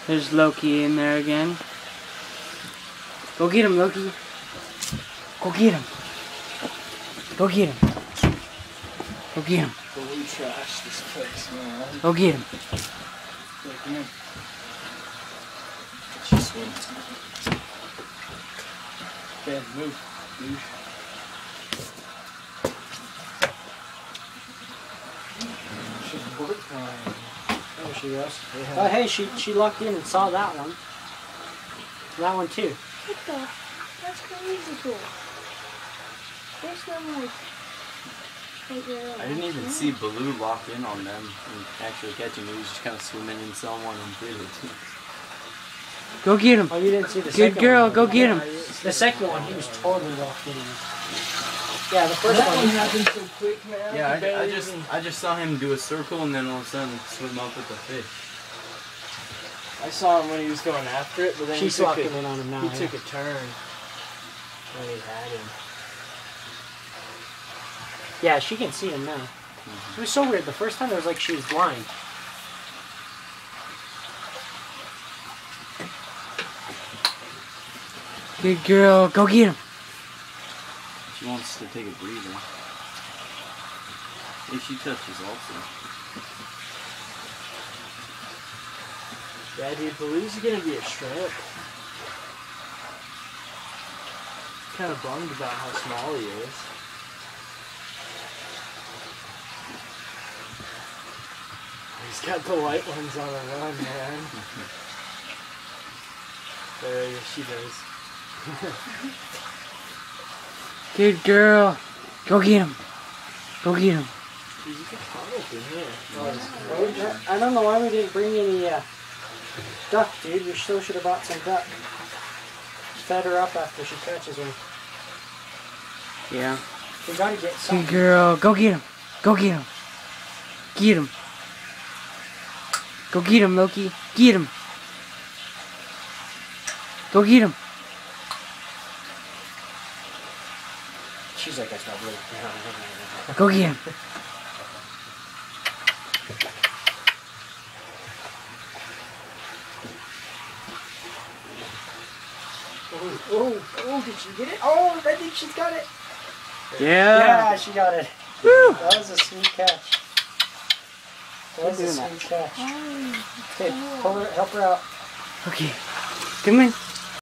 There's Loki in there again. Go get him, Loki. Go get him. Go get him. Go get him. Fully trash this place, man. Go get him. Yeah, come here. She swims. Okay, move. Move. She's work flying. Oh, she was. Yeah. Oh, hey, she lucked in and saw that one. That one too. What the? That's crazy cool. There's no like. I didn't even see Baloo lock in on them and actually catch him. He was just kind of swimming in someone and did it. Go get him. Oh, you didn't see the Good second girl, one. go get him. The second one, he was totally locked in. Yeah, the first That one. one happened so quick, man. Yeah, Barely I even- just saw him do a circle and then all of a sudden swim up with the fish. I saw him when he was going after it, but then She's he took locking a, in on him now. he yeah. took a turn when he had him. Yeah, she can see him now. It was so weird. The first time it was like she was blind. Good girl. Go get him. She wants to take a breather. If she touches also. Yeah, dude, Baloo's gonna be a shrimp. Kind of bummed about how small he is. He's got the white ones on the run, man. There she does. Good girl. Go get him. Go get him. Dude, you can tunnel in here. I don't know why we didn't bring any duck, dude. We still should have brought some duck. Fed her up after she catches one. Yeah. We gotta get Good some. girl. Go get him. Go get him. Get him. Go get him, Loki. Get him. Go get him. She's like, that's not really. Go get him. Oh, did she get it? Oh, I think she's got it. Yeah. Yeah, she got it. Woo. That was a sweet catch. That was a doing that. sweet catch. Oh, Okay, pull her, help her out. Okay. Come in.